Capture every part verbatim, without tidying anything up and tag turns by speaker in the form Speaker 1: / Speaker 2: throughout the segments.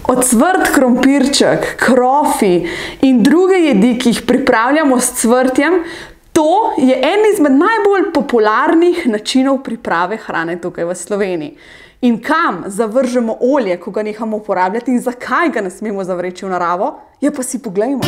Speaker 1: Ocvrt krompirček, krofi in druge jedi, ki jih pripravljamo s cvrtjem, to je en izmed najbolj popularnih načinov priprave hrane tukaj v Sloveniji. In kam zavržemo olje, ko ga nehamo uporabljati in zakaj ga ne smemo zavreči v naravo, ja pa si poglejmo.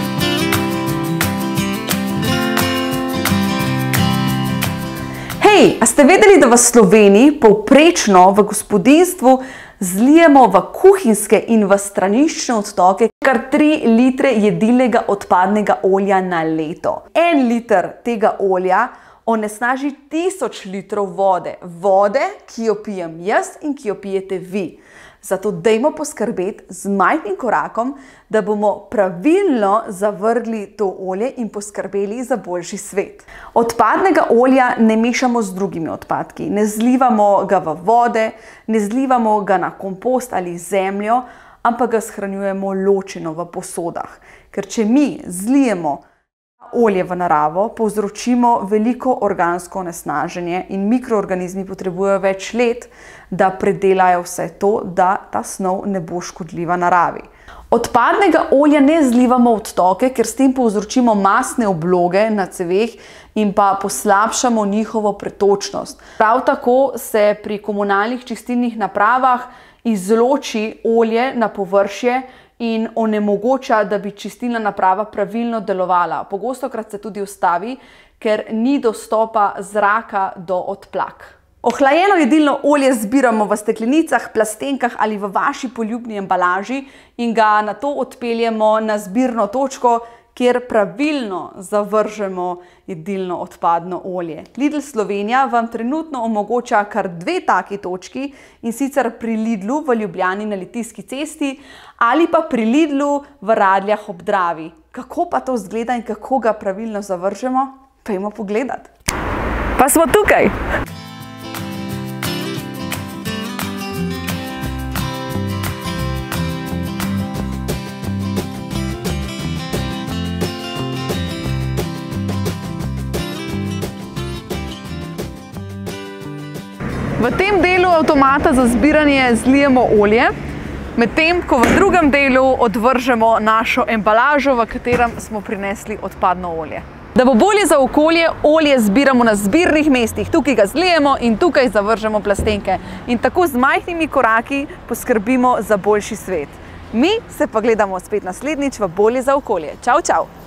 Speaker 1: Hej, a ste vedeli, da v Sloveniji povprečno v gospodinjstvu zlijemo v kuhinjske in v straniščne odtoke kar tri litre jedilnega odpadnega olja na leto. En liter tega olja onesnaži tisoč litrov vode. Vode, ki jo pijem jaz in ki jo pijete vi. Zato dajmo poskrbeti z majhnim korakom, da bomo pravilno zavrgli to olje in poskrbeli za boljši svet. Odpadnega olja ne mešamo z drugimi odpadki. Ne zlivamo ga v vode, ne zlivamo ga na kompost ali zemljo, ampak ga shranjujemo ločeno v posodah. Ker če mi zlijemo olje v naravo, povzročimo veliko organsko onesnaženje in mikroorganizmi potrebujejo več let, da predelajo vse to, da ta snov ne bo škodljiva naravi. Odpadnega olja ne zlivamo v odtoke, ker s tem povzročimo masne obloge na ceveh in pa poslabšamo njihovo pretočnost. Prav tako se pri komunalnih čistilnih napravah izloči olje na površje in onemogoča, da bi čistilna naprava pravilno delovala. Pogostokrat se tudi ustavi, ker ni dostopa zraka do odplak. Ohlajeno jedilno olje zbiramo v steklenicah, plastenkah ali v vaši poljubni embalaži in ga nato odpeljemo na zbirno točko, kjer pravilno zavržemo jedilno odpadno olje. Lidl Slovenija vam trenutno omogoča kar dve taki točki, in sicer pri Lidlu v Ljubljani na Litijski cesti ali pa pri Lidlu v Radljah ob Dravi. Kako pa to izgleda in kako ga pravilno zavržemo? Pojdimo pogledat. Pa smo tukaj! V tem delu avtomata za zbiranje zlijemo olje, medtem ko v drugem delu odvržemo našo embalažo, v katerem smo prinesli odpadno olje. Da bo bolje za okolje, olje zbiramo na zbirnih mestih. Tukaj ga zlijemo in tukaj zavržemo plastenke. In tako z majhnimi koraki poskrbimo za boljši svet. Mi se pa gledamo spet naslednjič v Bolje za okolje. Čau, čau!